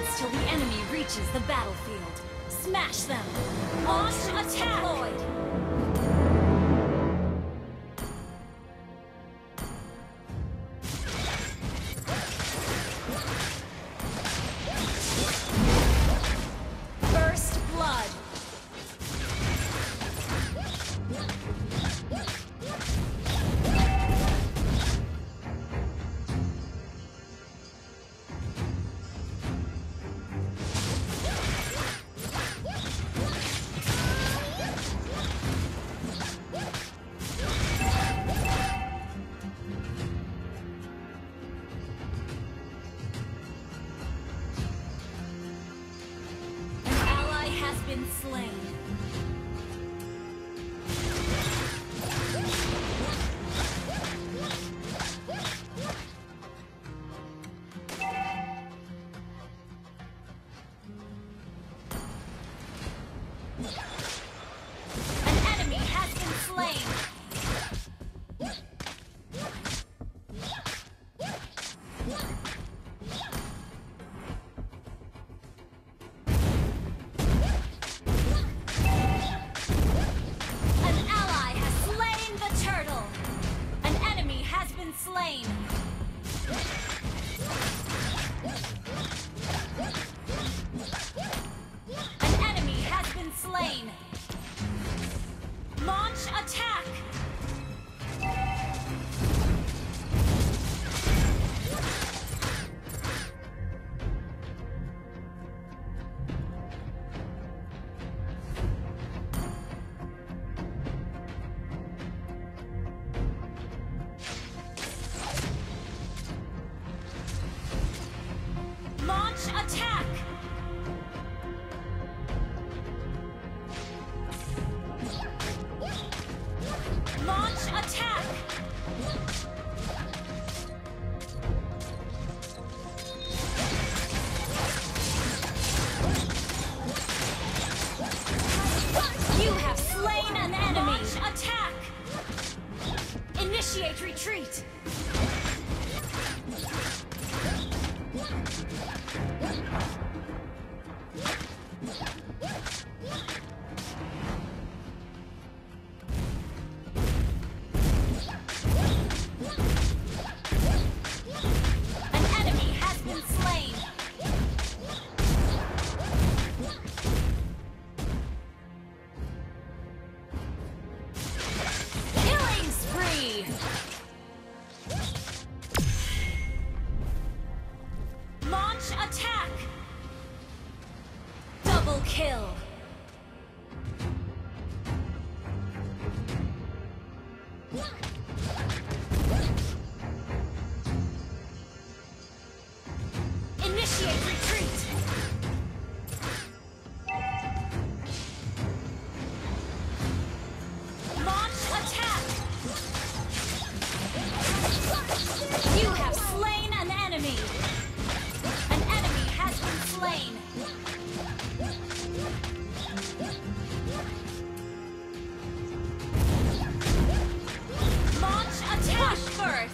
seconds till the enemy reaches the battlefield. Smash them! Launch attack! Deployed. First blood. Been slain. An enemy has been slain. Slain. An enemy has been slain. Launch attack. Launch attack! Launch attack! You have slain an enemy! Launch attack! Initiate retreat! Launch attack! Double kill! Initiate retreat! Launch attack! You have slain an enemy! An enemy has been slain! Launch attack! Push first!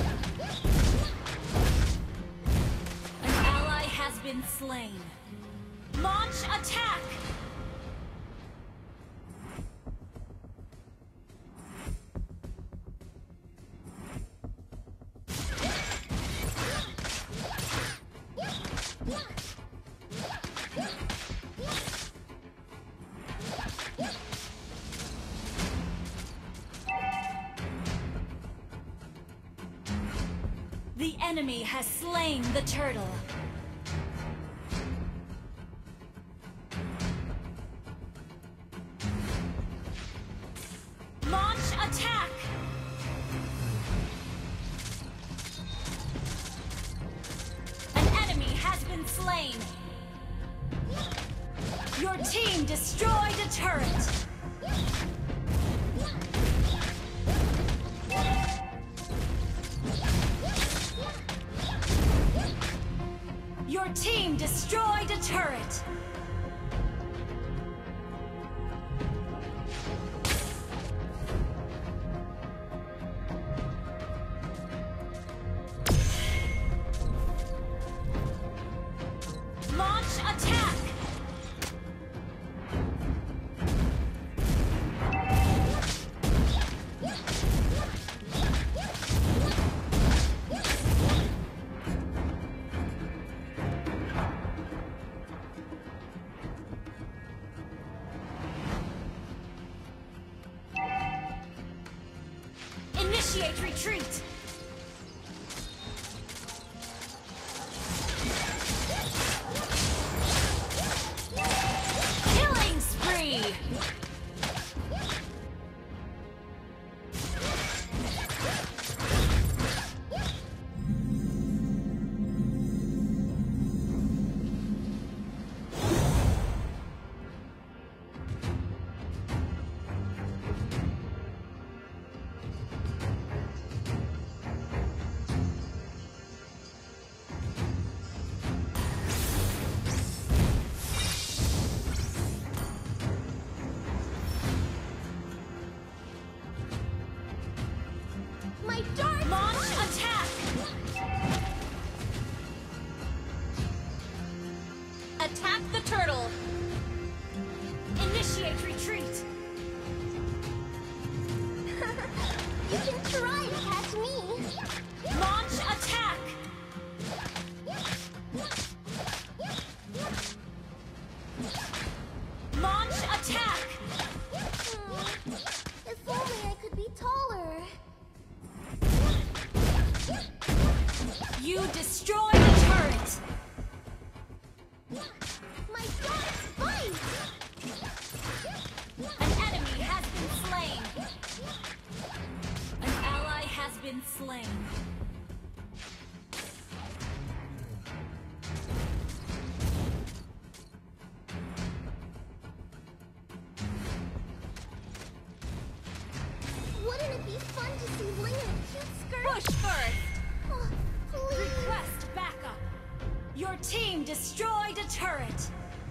An ally has been slain. Launch attack! The enemy has slain the turtle. Launch attack! An enemy has been slain. Your team destroyed a turret. Your team destroyed a turret! Launch Initiate retreat! Killing spree! Launch attack! Attack the turtle! Initiate retreat! You can try to catch me! Launch attack! Launch attack! If only I could be taller! You destroy the turret! My darts bite! An enemy has been slain! An ally has been slain. Wouldn't it be fun to see Ling in a cute skirt? Push first! Oh, please! Request backup! Your team destroyed a turret!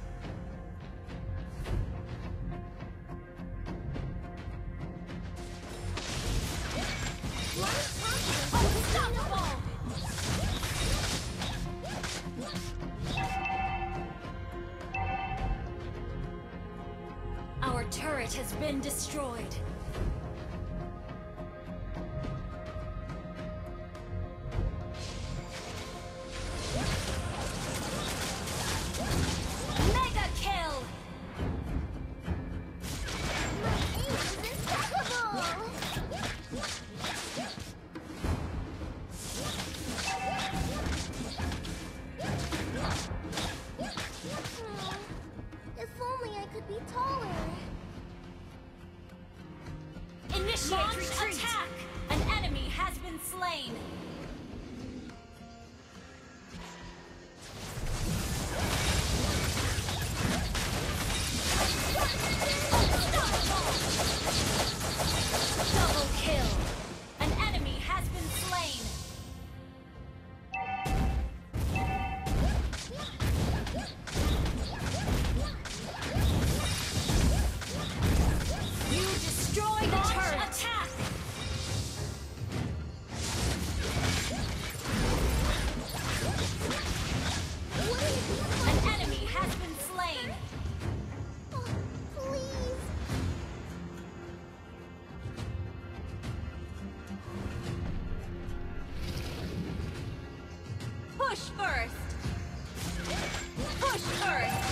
Unstoppable! Our turret has been destroyed. Mega kill! My aim is impeccable! If only I could be taller! Initiate retreat! Attack! An enemy has been slain. Double kill! An enemy has been slain. You destroyed the turret! Attack! An enemy has been slain. Oh, please! Push first! Push first!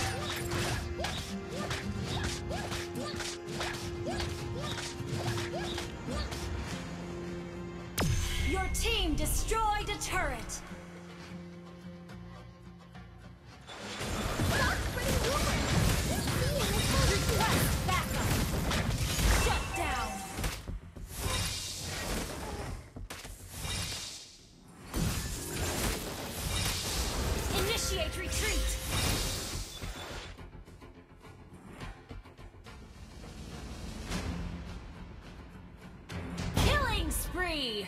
Your team destroyed a turret! Stop spreading rumors! Seeing is believing! Request backup! Shut down! Initiate retreat! Killing spree!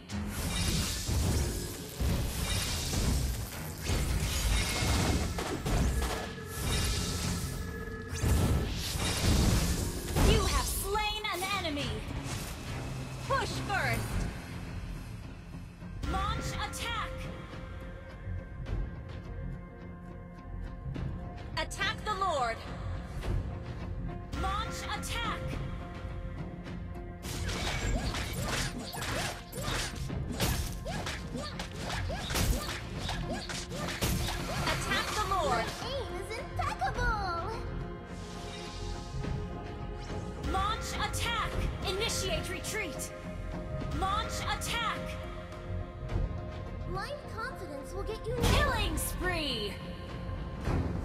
You have slain an enemy! Push first! Launch attack! Blind confidence will get you Killing spree!